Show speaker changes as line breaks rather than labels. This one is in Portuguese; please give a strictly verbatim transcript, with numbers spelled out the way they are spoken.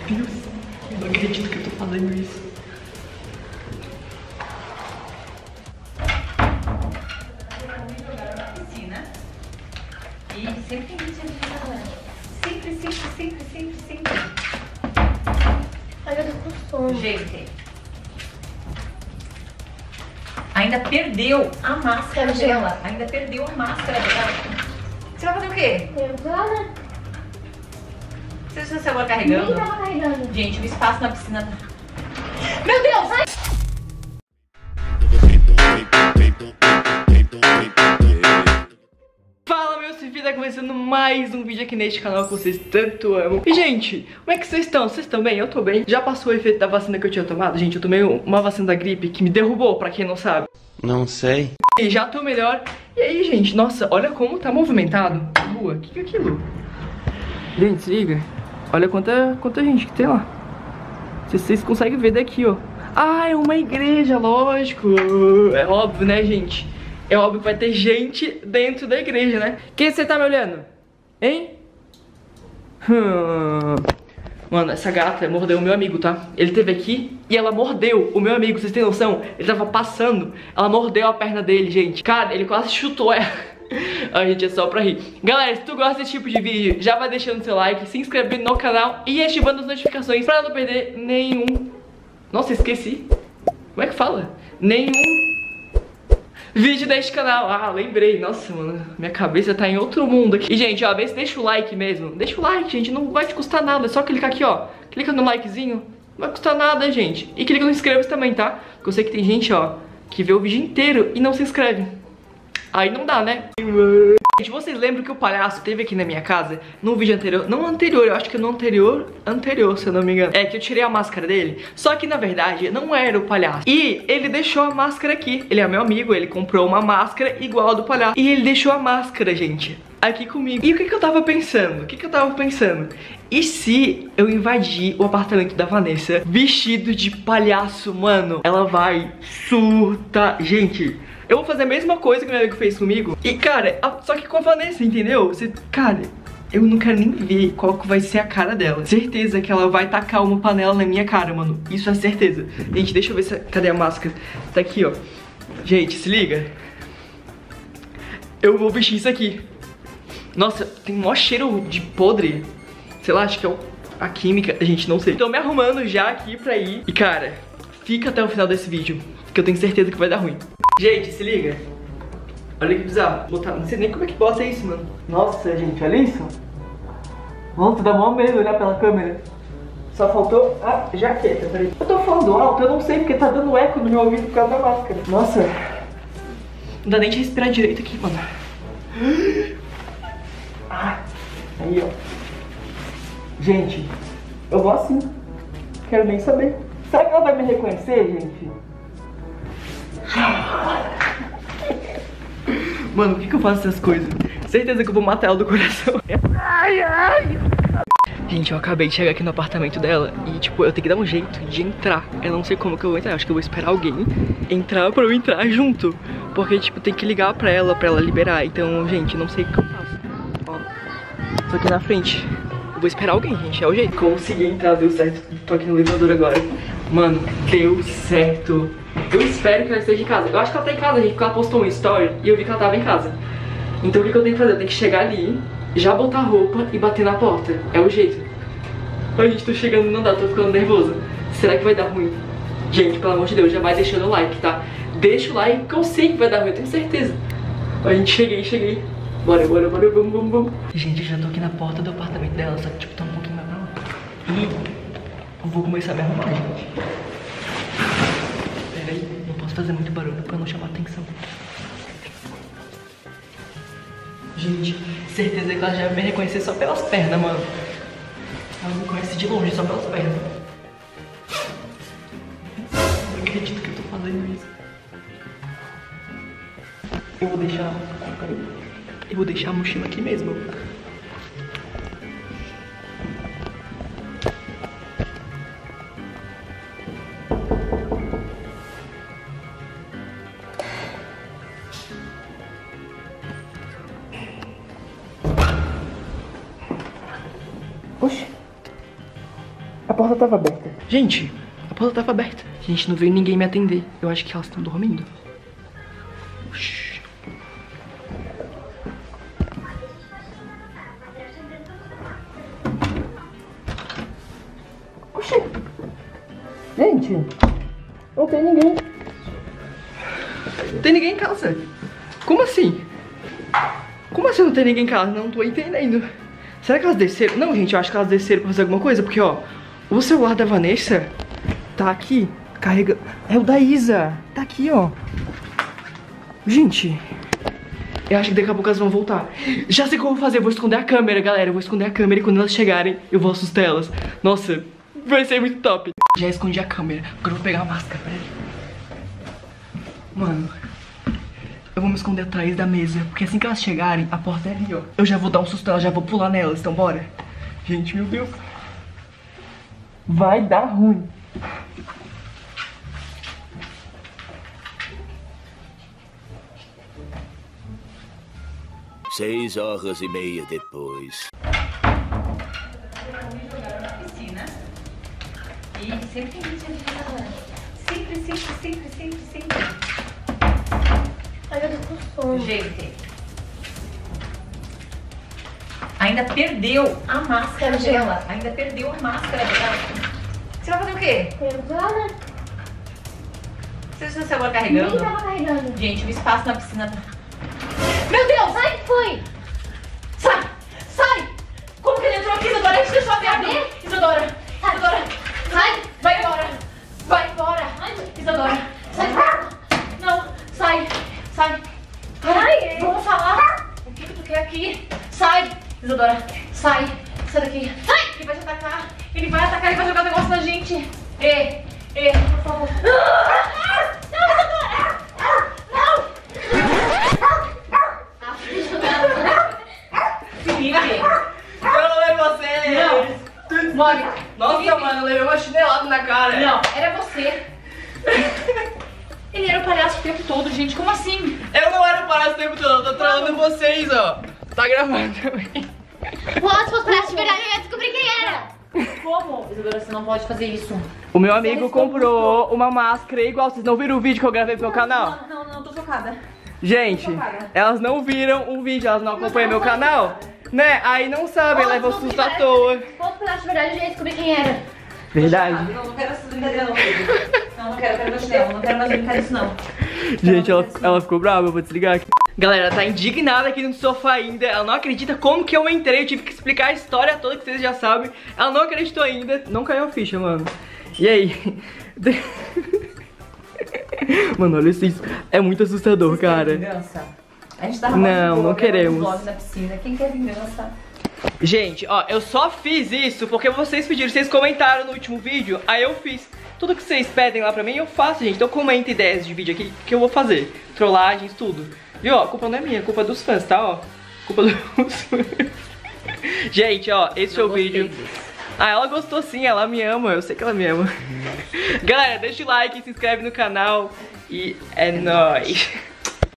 Deus, eu não acredito que eu tô fazendo isso.
E sempre tem gente agora. Sempre, sempre, sempre, sempre, sempre.
Ai, eu tô com sono.
Gente. Ainda perdeu a máscara dela. Ainda perdeu a máscara dela. Você vai fazer o quê?
Entrar, né?
Você deixa o celular carregando?
Nem tava carregando.
Gente, o espaço na piscina tá... Meu Deus! Ai!
Fala, meus filhos, tá começando mais um vídeo aqui neste canal que vocês tanto amam. E, gente, como é que vocês estão? Vocês estão bem? Eu tô bem. Já passou o efeito da vacina que eu tinha tomado? Gente, eu tomei uma vacina da gripe que me derrubou, pra quem não sabe.
Não sei.
E já tô melhor. E aí, gente, nossa, olha como tá movimentado a rua. O que que é aquilo? Gente, se liga. Olha quanta, quanta gente que tem lá. Vocês, vocês conseguem ver daqui, ó. Ah, é uma igreja, lógico. É óbvio, né, gente? É óbvio que vai ter gente dentro da igreja, né? Quem você tá me olhando? Hein? Hum. Mano, essa gata mordeu o meu amigo, tá? Ele teve aqui e ela mordeu o meu amigo, vocês têm noção? Ele tava passando, ela mordeu a perna dele, gente. Cara, ele quase chutou ela. A gente, é só pra rir. Galera, se tu gosta desse tipo de vídeo, já vai deixando seu like, se inscrevendo no canal e ativando as notificações pra não perder nenhum... Nossa, esqueci. Como é que fala? Nenhum vídeo deste canal. Ah, lembrei. Nossa, mano, minha cabeça tá em outro mundo aqui. E, gente, ó, vê se deixa o like mesmo. Deixa o like, gente, não vai te custar nada. É só clicar aqui, ó. Clica no likezinho. Não vai custar nada, gente. E clica no inscreva-se também, tá? Porque eu sei que tem gente, ó, que vê o vídeo inteiro e não se inscreve. Aí não dá, né? Gente, vocês lembram que o palhaço teve aqui na minha casa no vídeo anterior? Não anterior, eu acho que no anterior, anterior, se eu não me engano. É que eu tirei a máscara dele. Só que na verdade não era o palhaço. E ele deixou a máscara aqui. Ele é meu amigo, ele comprou uma máscara igual a do palhaço. E ele deixou a máscara, gente, aqui comigo. E o que que eu tava pensando? O que que eu tava pensando? E se eu invadir o apartamento da Vanessa vestido de palhaço, mano? Ela vai surtar. Gente, eu vou fazer a mesma coisa que meu amigo fez comigo. E, cara, a, só que com a Vanessa, entendeu? Você, cara, eu não quero nem ver qual que vai ser a cara dela. Certeza que ela vai tacar uma panela na minha cara, mano. Isso é certeza. Gente, deixa eu ver se... Cadê a máscara? Tá aqui, ó. Gente, se liga. Eu vou vestir isso aqui. Nossa, tem um maior cheiro de podre. Sei lá, acho que é o, a química. Gente, não sei. Tô me arrumando já aqui pra ir. E, cara, fica até o final desse vídeo, que eu tenho certeza que vai dar ruim. Gente, se liga. Olha que bizarro. Botar... Não sei nem como é que bota isso, mano. Nossa, gente, olha isso. Nossa, dá mó medo olhar pela câmera. Só faltou a jaqueta, peraí. Eu tô falando alto, eu não sei porque tá dando eco no meu ouvido por causa da máscara. Nossa. Não dá nem de respirar direito aqui, mano. Ah, aí, ó. Gente, eu vou assim. Quero nem saber. Será que ela vai me reconhecer, gente? Mano, por que que eu faço essas coisas? Certeza que eu vou matar ela do coração. Ai, ai. Gente, eu acabei de chegar aqui no apartamento dela e, tipo, eu tenho que dar um jeito de entrar. Eu não sei como que eu vou entrar, acho que eu vou esperar alguém entrar pra eu entrar junto. Porque, tipo, tem que ligar pra ela, pra ela liberar. Então, gente, não sei o que eu faço. Ó, tô aqui na frente. Eu vou esperar alguém, gente, é o jeito. Consegui entrar, deu certo. Tô aqui no elevador agora. Mano, deu certo. Eu espero que ela esteja em casa. Eu acho que ela tá em casa, gente, porque ela postou uma story e eu vi que ela tava em casa. Então o que, que eu tenho que fazer? Eu tenho que chegar ali, já botar a roupa e bater na porta. É o jeito. Ai, gente, tô chegando, não dá, tô ficando nervosa. Será que vai dar ruim? Gente, pelo amor de Deus, já vai deixando o like, tá? Deixa o like, que eu sei que vai dar ruim, eu tenho certeza. Ai, gente, cheguei, cheguei. Bora, bora, bora, vamos, vamos, vamos. Gente, eu já tô aqui na porta do apartamento dela, só que, tipo, tá um pouquinho mais pra lá. E eu vou começar a me arrumar, gente. Peraí, não posso fazer muito barulho pra não chamar atenção. Gente, certeza que ela já vai me reconhecer só pelas pernas, mano. Ela me conhece de longe, só pelas pernas. Não acredito que eu tô fazendo isso. Eu vou deixar... Eu vou deixar a mochila aqui mesmo. Oxi. A porta tava aberta. Gente, a porta tava aberta. Gente, não veio ninguém me atender. Eu acho que elas estão dormindo. Shhh. Oxi. Gente, não tem ninguém. Não tem ninguém em casa. Como assim? Como assim não tem ninguém em casa? Não tô entendendo. Será que elas desceram? Não, gente, eu acho que elas desceram pra fazer alguma coisa. Porque, ó, o celular da Vanessa tá aqui, carrega... É o da Isa. Tá aqui, ó. Gente, eu acho que daqui a pouco elas vão voltar. Já sei o que eu vou fazer. Eu vou esconder a câmera, galera. Eu vou esconder a câmera e quando elas chegarem, eu vou assustar elas. Nossa, vai ser muito top. Já escondi a câmera. Agora eu vou pegar a máscara, peraí. Mano, eu vou me esconder atrás da mesa, porque assim que elas chegarem, a porta é ali, ó. Eu já vou dar um susto, eu já vou pular nelas, então bora. Gente, meu Deus. Vai dar ruim.
Seis horas e meia depois.
Piscina. E sempre tem gente ali agora. Sempre, sempre, sempre, sempre, sempre.
Ai, eu tô com sono.
Gente. Ainda perdeu a máscara dela. Ainda perdeu a máscara dela. Você vai fazer o quê?
Perguntar, né?
Você deixou o celular
Nem
carregando?
tava carregando.
Gente, o espaço na piscina tá...
Meu Deus, sai que foi!
Sai! Sai! Como que ele entrou aqui, Isadora? A gente deixou aberto. Isadora! Isadora!
Sai!
Vai embora! Vai embora! Isadora! Sai! Não! Sai! Sai!
Ai,
Vamos falar! O que que tu quer aqui? Sai! Isadora! Sai! Sai daqui! Sai! Ele vai te atacar! Ele vai atacar, ele vai jogar o negócio na gente! Ê! Ê! Por favor!
não, Isadora! Não!
Felipe!
Eu não lembro você!
Não! Mônica!
Nossa,
Felipe.
mano, eu levei uma chinelada na cara.
Não, era você! Ele era o palhaço o tempo todo, gente. Como assim?
Eu não era o palhaço o tempo todo, eu tô trolando vocês, ó. Tá gravando também.
Pô, se fosse palhaço de verdade, eu ia descobrir quem era.
Como? Isadora, você não pode fazer isso.
O meu amigo comprou uma máscara igual. Vocês não viram o vídeo que eu gravei pro meu canal?
Não, não, não, tô chocada.
Gente, elas não viram o vídeo, elas não acompanham meu canal, né? Aí não sabem, leva o susto à toa.
Se fosse palhaço de verdade, eu ia descobrir quem era.
Verdade.
Não, não quero essa brincadeira não, Pedro. Não, não quero, eu quero meu chinelo. Não quero mais brincar disso, não.
Gente, ela, ela ficou brava, eu vou desligar aqui. Galera, ela tá indignada aqui no sofá ainda. Ela não acredita como que eu entrei. Eu tive que explicar a história toda que vocês já sabem. Ela não acreditou ainda. Não caiu a ficha, mano. E aí? Mano, olha isso. É muito assustador, cara.
Vingança? A gente tava
Não, não queremos.
vlog na piscina. Quem quer vingança?
Gente, ó, eu só fiz isso porque vocês pediram. Vocês comentaram no último vídeo. Aí eu fiz. Tudo que vocês pedem lá pra mim, eu faço, gente. Então comenta ideias de vídeo aqui que eu vou fazer. Trollagens, tudo. Viu? Ó, a culpa não é minha, a culpa é dos fãs, tá? Ó, culpa dos fãs. Gente, ó, esse foi o vídeo. Ah, ela gostou sim, ela me ama, eu sei que ela me ama. Galera, deixa o like, se inscreve no canal e é nóis.